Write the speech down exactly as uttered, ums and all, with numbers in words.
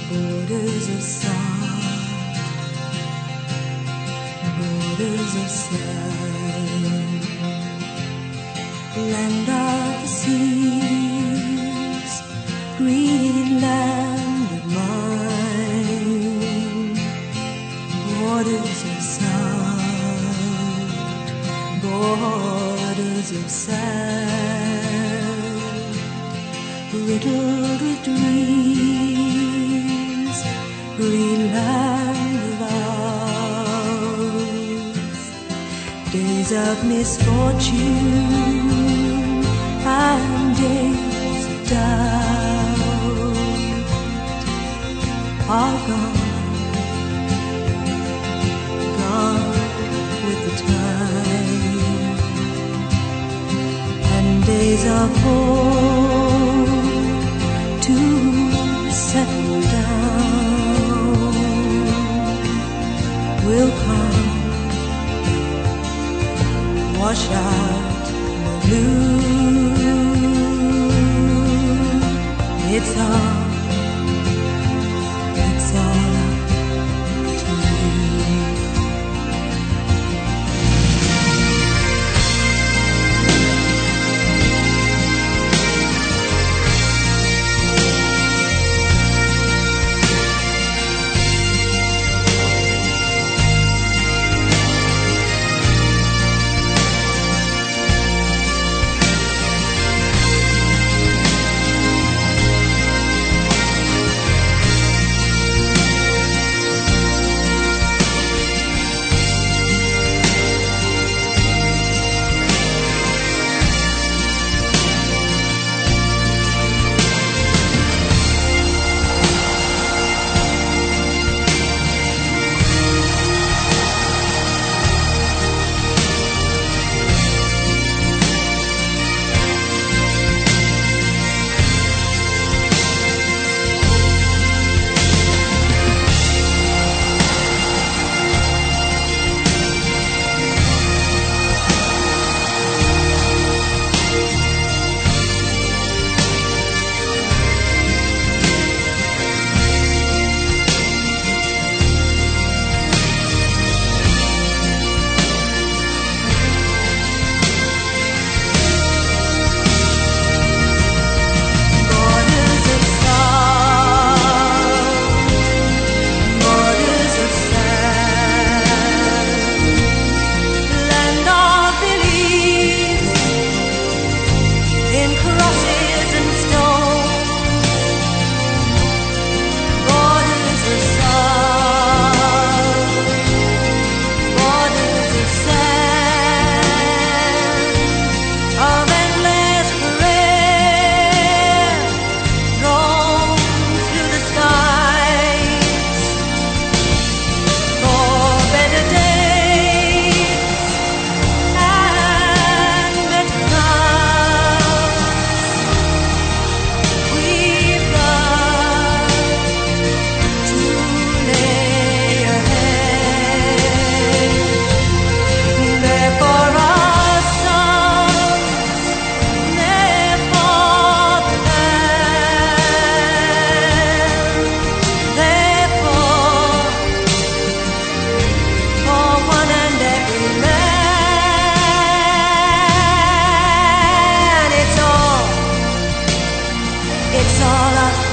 Borders of song, borders of sand, land of the seas, Greenland of mine. Borders of sound, borders of sand, riddled with dreams, Greenland of ours. Days of misfortune and days of doubt are gone, gone with the tide, and days of hope to settle down will come, wash out the blue. It's all, it's all up to you. It's all up